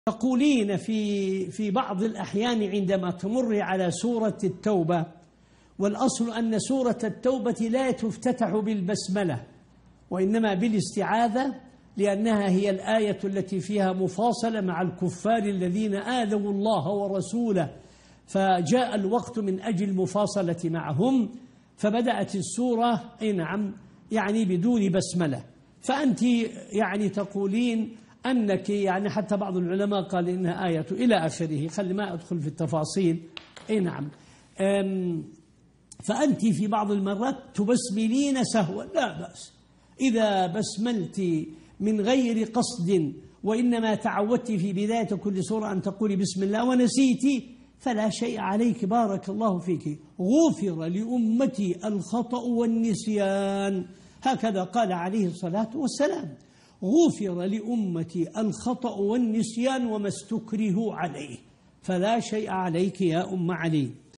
تقولين في بعض الأحيان عندما تمر على سورة التوبة، والأصل أن سورة التوبة لا تفتتح بالبسملة وإنما بالاستعاذة، لأنها هي الآية التي فيها مفاصلة مع الكفار الذين آذوا الله ورسوله، فجاء الوقت من أجل المفاصلة معهم، فبدأت السورة نعم يعني بدون بسملة. فأنت يعني تقولين أنك يعني حتى بعض العلماء قال إنها آية إلى آخره، خلي ما أدخل في التفاصيل. نعم. فأنت في بعض المرات تبسملين سهوا، لا بأس إذا بسملت من غير قصد، وإنما تعودت في بداية كل سورة أن تقولي بسم الله ونسيت فلا شيء عليك، بارك الله فيك، غفر لأمتي الخطأ والنسيان، هكذا قال عليه الصلاة والسلام، غفر لأمتي الخطأ والنسيان وما استكرهوا عليه، فلا شيء عليك يا أم علي.